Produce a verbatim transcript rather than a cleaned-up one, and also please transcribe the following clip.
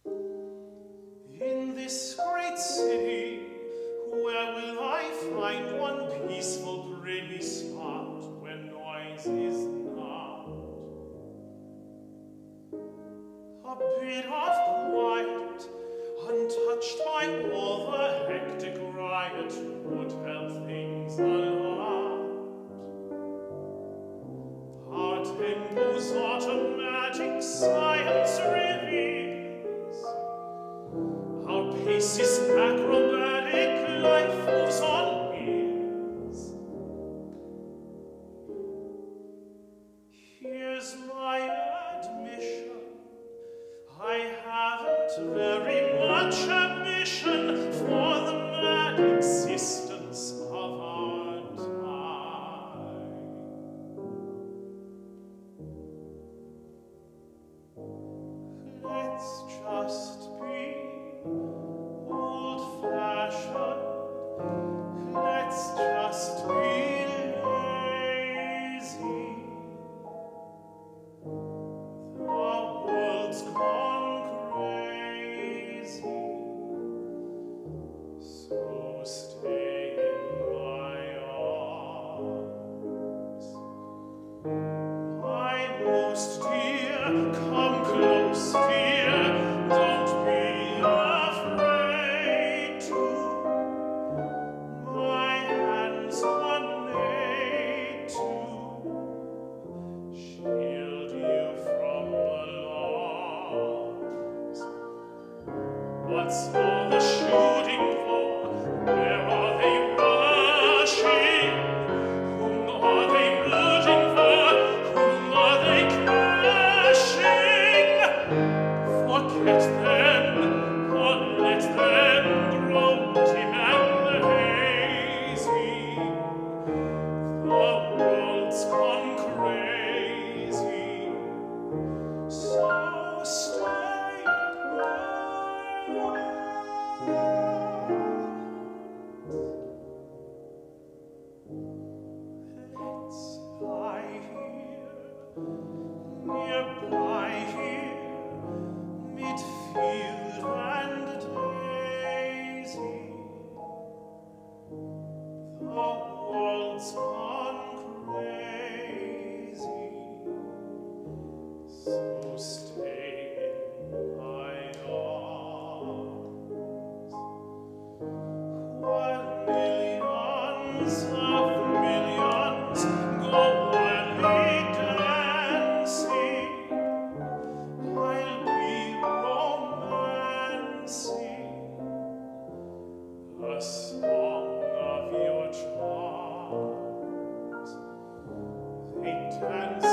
In this great city, where will I find one peaceful, pretty spot where noise is not? A bit of quiet, untouched by all the hectic riot, would help things a lot. Our tempo's automatic science reveals. Our pace is acrobatic, life moves on wheels. Here's my admission. I haven't very much ambition for the mad existence of our time. Let's just be old-fashioned. Let's just be lazy. The world's gone crazy, so stay in my arms. My most dear, come close, dear, don't be afraid to. My hands are made to shield you from alarms. What's all the shooting for? Where are they rushing? Whom are they rooting for? Whom are they crashing? Forget them, or let them grow dim and hazy. The world's gone crazy, so stay right. Let's lie here, nearby here, midfield and daisy. The world's gone crazy, so stay in my arms. While millions of millions go wildly dancing, I'll be romancing a song of your charms. They dance